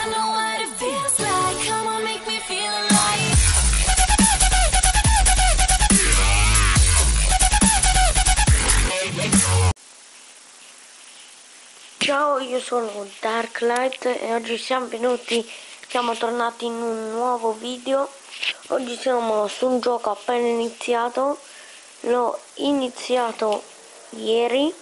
I know what it feels like. Come on, make me feel alive. Ciao, io sono Darklight e oggi siamo tornati in un nuovo video. Oggi siamo su un gioco appena iniziato, l'ho iniziato ieri,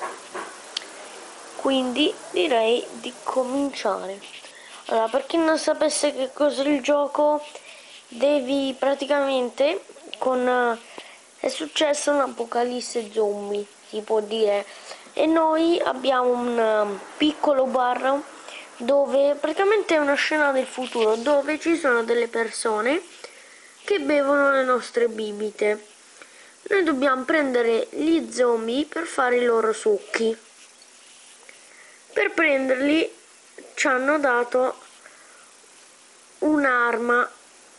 quindi direi di cominciare. Allora, per chi non sapesse che cos'è il gioco, devi praticamente è successa un'apocalisse zombie, si può dire, e noi abbiamo un piccolo bar dove praticamente è una scena del futuro, dove ci sono delle persone che bevono le nostre bibite. Noi dobbiamo prendere gli zombie per fare i loro succhi. Per prenderli ci hanno dato un'arma.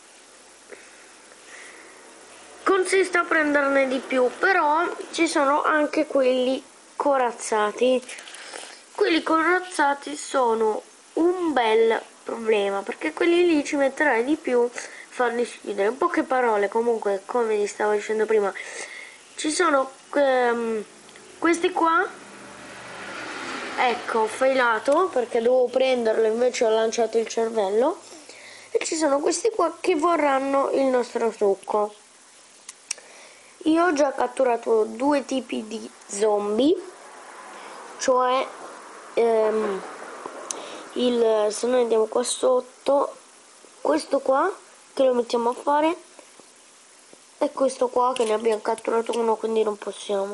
Consiste a prenderne di più, però ci sono anche quelli corazzati. Quelli corazzati sono un bel problema, perché quelli lì ci metterai di più a farli schiudere. In poche parole, comunque, come vi stavo dicendo prima, ci sono questi qua. Ecco, ho failato perché dovevo prenderlo, invece ho lanciato il cervello. E ci sono questi qua che vorranno il nostro succo. Io ho già catturato due tipi di zombie, cioè se noi andiamo qua sotto, questo qua che lo mettiamo a fare e questo qua che ne abbiamo catturato uno, quindi non possiamo.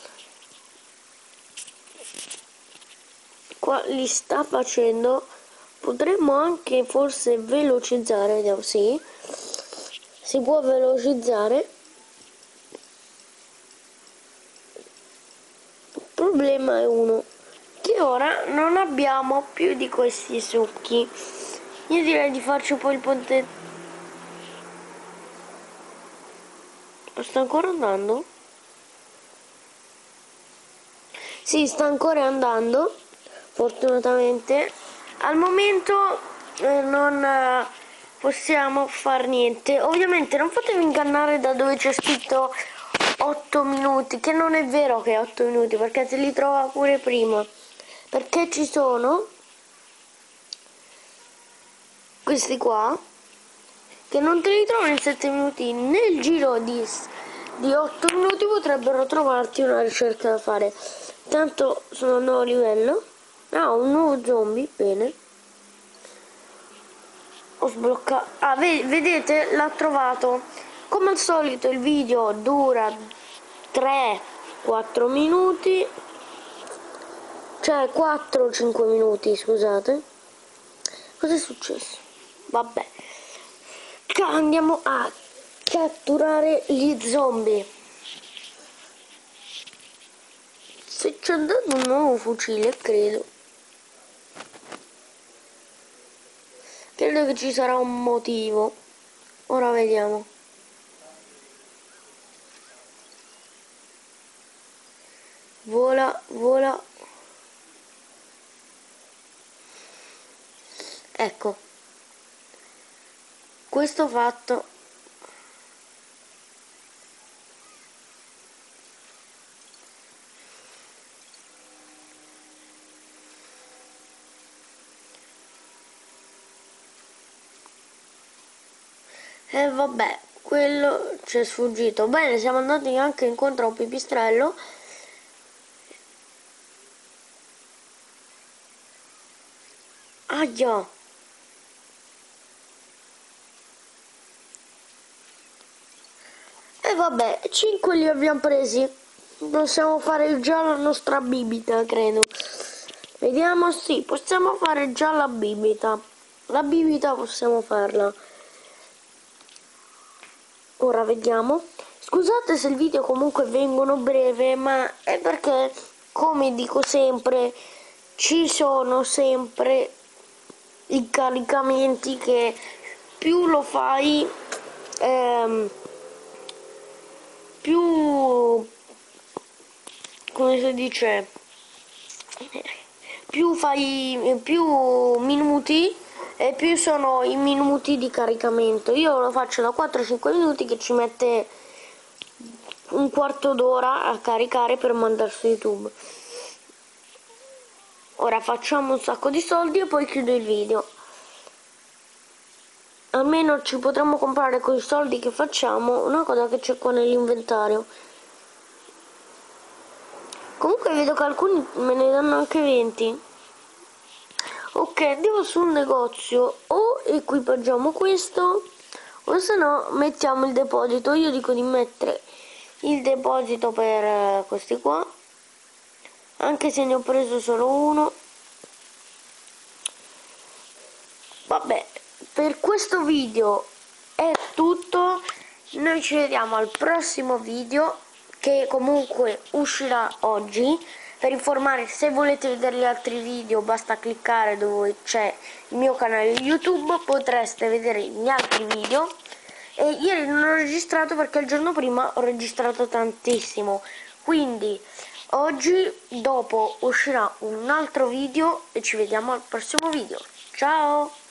Qua li sta facendo, potremmo anche forse velocizzare, vediamo, sì, si può velocizzare. Il problema è uno, che ora non abbiamo più di questi succhi. Io direi di farci poi il ponte. Sta ancora andando? Sì, sta ancora andando, fortunatamente. Al momento non possiamo far niente. Ovviamente non fatevi ingannare da dove c'è scritto 8 minuti, che non è vero che è 8 minuti, perché se li trova pure prima. Perché ci sono questi qua che non te li trovo in 7 minuti. Nel giro di 8 minuti potrebbero trovarti una ricerca da fare. Tanto sono a un nuovo livello. Un nuovo zombie, bene. Ho sbloccato. Vedete, l'ha trovato. Come al solito il video dura 3-4 minuti, cioè 4-5 minuti, scusate. Cos'è successo? Vabbè, andiamo a catturare gli zombie. Se ci ha dato un nuovo fucile, credo che ci sarà un motivo. Ora vediamo. Vola, vola. Ecco, questo fatto. E vabbè, quello ci è sfuggito. Bene, siamo andati anche incontro a un pipistrello. Ahia! E vabbè, 5 li abbiamo presi. Possiamo fare già la nostra bibita, credo. Vediamo, sì, possiamo fare già la bibita. La bibita possiamo farla. Ora vediamo. Scusate se il video comunque vengono breve, ma è perché, come dico sempre, ci sono sempre i caricamenti che più lo fai più, come si dice, più minuti e più sono i minuti di caricamento. Io lo faccio da 4-5 minuti, che ci mette un quarto d'ora a caricare per mandare su YouTube. Ora facciamo un sacco di soldi e poi chiudo il video. Almeno ci potremo comprare con i soldi che facciamo una cosa che c'è qua nell'inventario. Comunque vedo che alcuni me ne danno anche 20. Ok, andiamo sul negozio, o equipaggiamo questo o se no mettiamo il deposito. Io dico di mettere il deposito per questi qua, anche se ne ho preso solo uno. Vabbè, per questo video è tutto, noi ci vediamo al prossimo video, che comunque uscirà oggi. Per informare, se volete vedere gli altri video basta cliccare dove c'è il mio canale YouTube, potreste vedere gli altri video. E ieri non ho registrato perché il giorno prima ho registrato tantissimo, quindi oggi dopo uscirà un altro video e ci vediamo al prossimo video. Ciao!